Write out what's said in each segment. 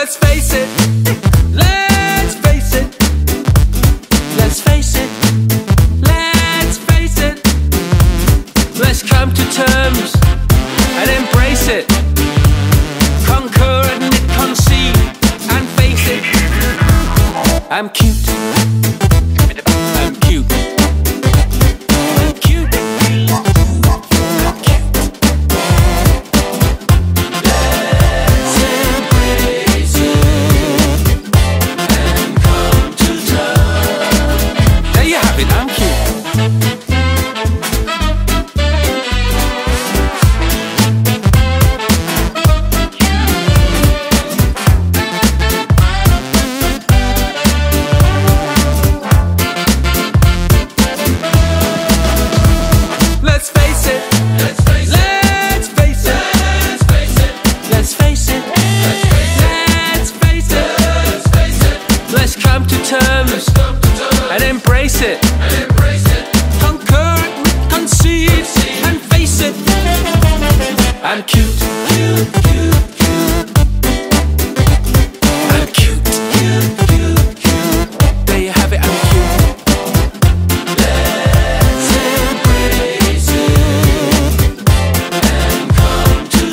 Let's face it, let's face it, let's face it, let's face it. Let's come to terms and embrace it. Conquer, admit, concede, and face it. I'm cute. I'm cute. I'm cute. I'm cute. Let's embrace it and come to terms. There you have it. I'm cute. And embrace it. Conquer it, concede, and face it. I'm cute. Cute, cute, cute. I'm cute. Cute, cute, cute. There you have it. I'm cute. Let's embrace it and come to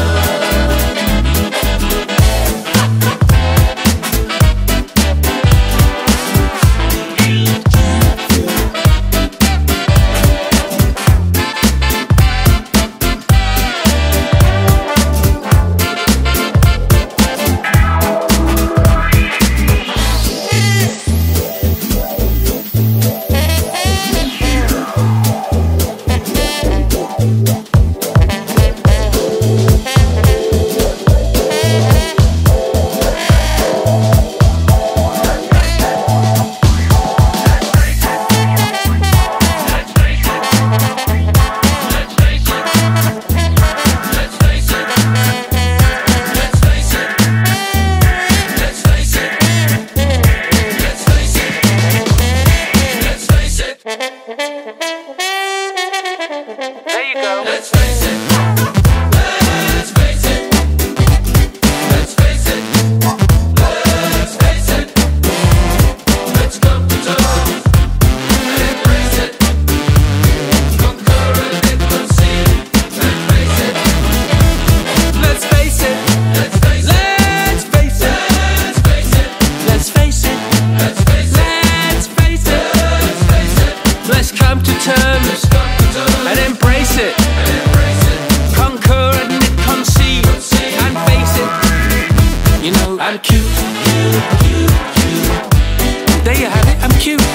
There you go. Let's face it. Let's face it. Let's face it. Let's face it. Let's come to terms and embrace it. Conquer and concede and face it. Let's face it. Let's face it. Let's face it. Let's face it. Let's face it. Let's face it. Let's face it. Let's face it. Let's come to terms and embrace it. Conquer, admit, concede, and face it. You know, I'm cute. There you have it, I'm cute.